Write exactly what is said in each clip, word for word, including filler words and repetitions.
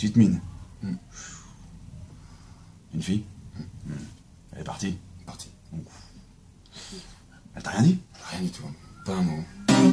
petite mine. Mm. Une fille mm. Elle est partie. Partie. Ouf. Elle t'a rien dit? Rien du tout. Pas un mot.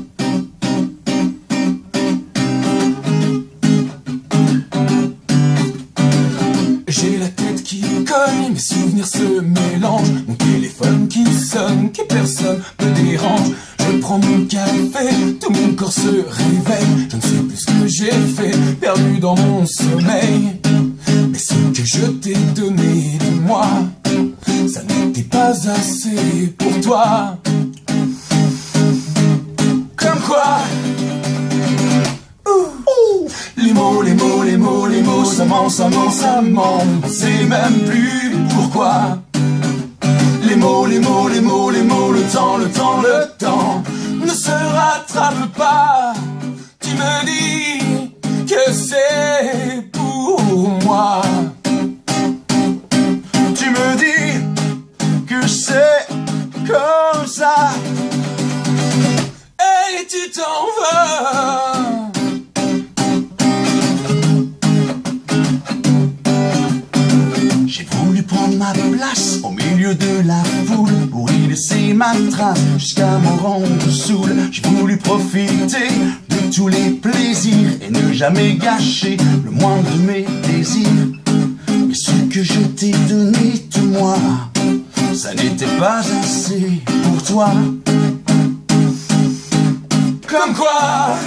J'ai la tête qui cogne, mes souvenirs se mélangent. Mon téléphone qui sonne, que personne me dérange. Je prends mon café, tout mon corps se réveille. Je ne sais plus ce que j'ai fait, perdu dans mon sommeil. Mais ce que je t'ai donné de moi, ça n'était pas assez pour toi. Comme quoi, ouh, les mots, les mots, les mots, les mots, ça ment, ça ment, ça ment. On sait même plus pourquoi. Les mots, les mots, les mots, les mots, le temps, le temps, le temps ne se rattrape pas. Tu me dis que c'est pour moi. Tu me dis que c'est comme ça. Et tu t'en vas. J'ai voulu prendre ma place au milieu de la foule pour y laisser ma trace jusqu'à m'en rendre saoul. J'ai voulu profiter de tous les plaisirs et ne jamais gâcher le moindre de mes désirs. Mais ce que je t'ai donné de moi, ça n'était pas assez pour toi. Comme quoi,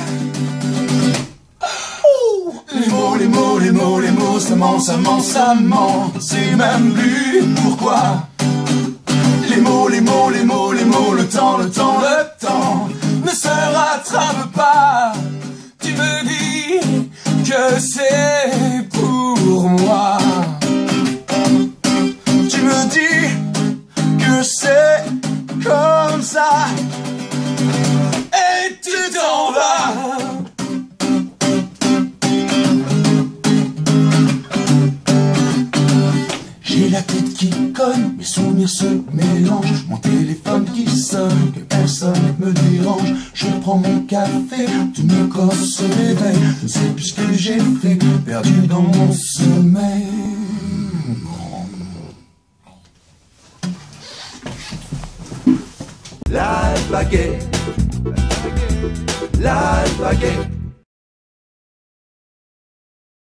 les mots, les mots, les mots, les mots, ça ment, ça ment, ça ment. C'est même plus pourquoi. Les mots, les mots, les mots, les mots, le temps, le temps, le temps ne se rattrape pas. Tu me dis que c'est pour moi. Tu me dis que c'est comme ça. Et tu t'en vas. J'ai la tête qui cogne, mes souvenirs se mélangent. Mon téléphone qui sonne, que personne me dérange. Je prends mon café, tout mon corps se réveille. Je ne sais plus ce que j'ai fait, perdu dans mon sommeil. L'alpaguet, l'alpaguet.